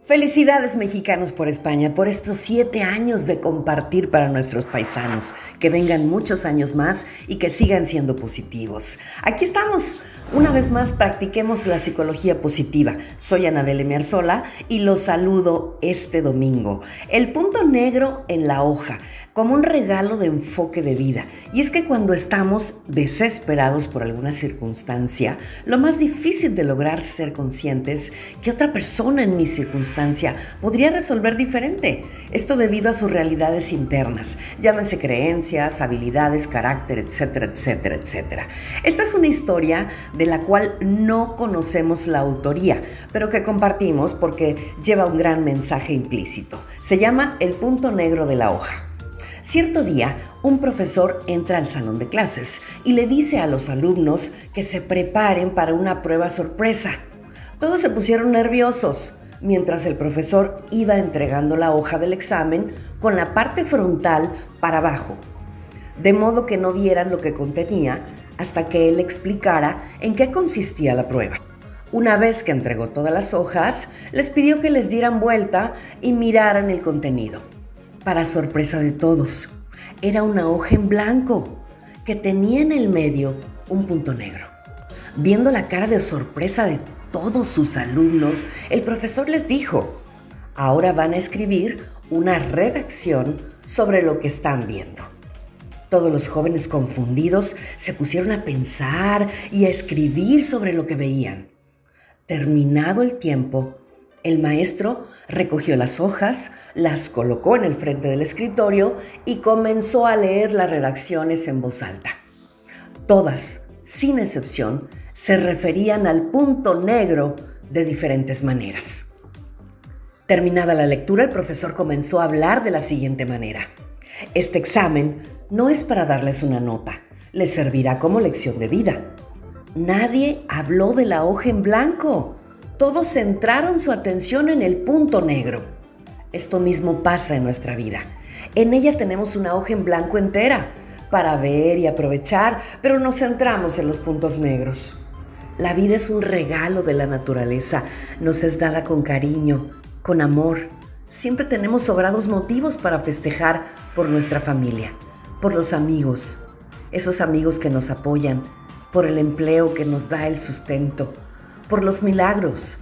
Felicidades mexicanos por España, por estos 7 años de compartir para nuestros paisanos. Que vengan muchos años más y que sigan siendo positivos. Aquí estamos. Una vez más, practiquemos la psicología positiva. Soy Anabel M. Arzola y los saludo este domingo. El punto negro en la hoja, como un regalo de enfoque de vida. Y es que cuando estamos desesperados por alguna circunstancia, lo más difícil de lograr es ser conscientes que otra persona en mi circunstancia podría resolver diferente. Esto debido a sus realidades internas, llámense creencias, habilidades, carácter, etcétera, etcétera, etcétera. Esta es una historia de la cual no conocemos la autoría, pero que compartimos porque lleva un gran mensaje implícito. Se llama El punto negro de la hoja. Cierto día, un profesor entra al salón de clases y le dice a los alumnos que se preparen para una prueba sorpresa. Todos se pusieron nerviosos, mientras el profesor iba entregando la hoja del examen con la parte frontal para abajo, de modo que no vieran lo que contenía hasta que él explicara en qué consistía la prueba. Una vez que entregó todas las hojas, les pidió que les dieran vuelta y miraran el contenido. Para sorpresa de todos, era una hoja en blanco que tenía en el medio un punto negro. Viendo la cara de sorpresa de todos sus alumnos, el profesor les dijo: ahora van a escribir una redacción sobre lo que están viendo. Todos los jóvenes confundidos se pusieron a pensar y a escribir sobre lo que veían. Terminado el tiempo, el maestro recogió las hojas, las colocó en el frente del escritorio y comenzó a leer las redacciones en voz alta. Todas, sin excepción, se referían al punto negro de diferentes maneras. Terminada la lectura, el profesor comenzó a hablar de la siguiente manera: este examen no es para darles una nota, les servirá como lección de vida. Nadie habló de la hoja en blanco. Todos centraron su atención en el punto negro. Esto mismo pasa en nuestra vida. En ella tenemos una hoja en blanco entera para ver y aprovechar, pero nos centramos en los puntos negros. La vida es un regalo de la naturaleza. Nos es dada con cariño, con amor. Siempre tenemos sobrados motivos para festejar por nuestra familia, por los amigos, esos amigos que nos apoyan, por el empleo que nos da el sustento, por los milagros,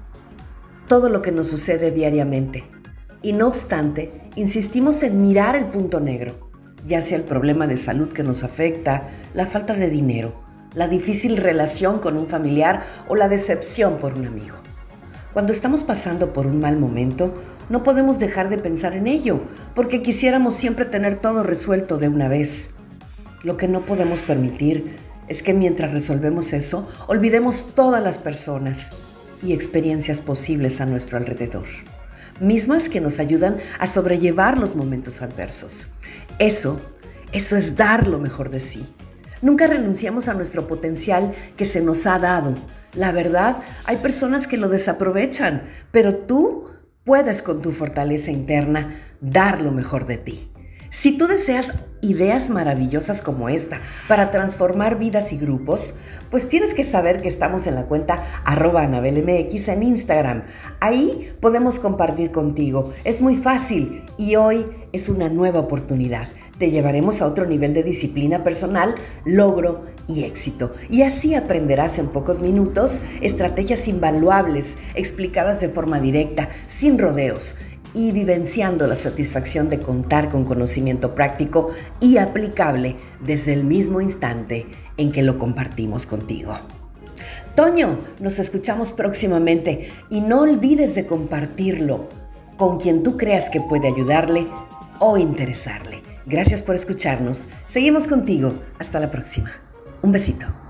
todo lo que nos sucede diariamente. Y no obstante, insistimos en mirar el punto negro, ya sea el problema de salud que nos afecta, la falta de dinero, la difícil relación con un familiar o la decepción por un amigo. Cuando estamos pasando por un mal momento, no podemos dejar de pensar en ello, porque quisiéramos siempre tener todo resuelto de una vez. Lo que no podemos permitir es que mientras resolvemos eso, olvidemos todas las personas y experiencias posibles a nuestro alrededor, mismas que nos ayudan a sobrellevar los momentos adversos. Eso es dar lo mejor de sí. Nunca renunciamos a nuestro potencial que se nos ha dado. La verdad, hay personas que lo desaprovechan, pero tú puedes con tu fortaleza interna dar lo mejor de ti. Si tú deseas ideas maravillosas como esta para transformar vidas y grupos, pues tienes que saber que estamos en la cuenta @AnabelMX en Instagram. Ahí podemos compartir contigo. Es muy fácil y hoy es una nueva oportunidad. Te llevaremos a otro nivel de disciplina personal, logro y éxito. Y así aprenderás en pocos minutos estrategias invaluables, explicadas de forma directa, sin rodeos, y vivenciando la satisfacción de contar con conocimiento práctico y aplicable desde el mismo instante en que lo compartimos contigo. Toño, nos escuchamos próximamente y no olvides de compartirlo con quien tú creas que puede ayudarle o interesarle. Gracias por escucharnos. Seguimos contigo. Hasta la próxima. Un besito.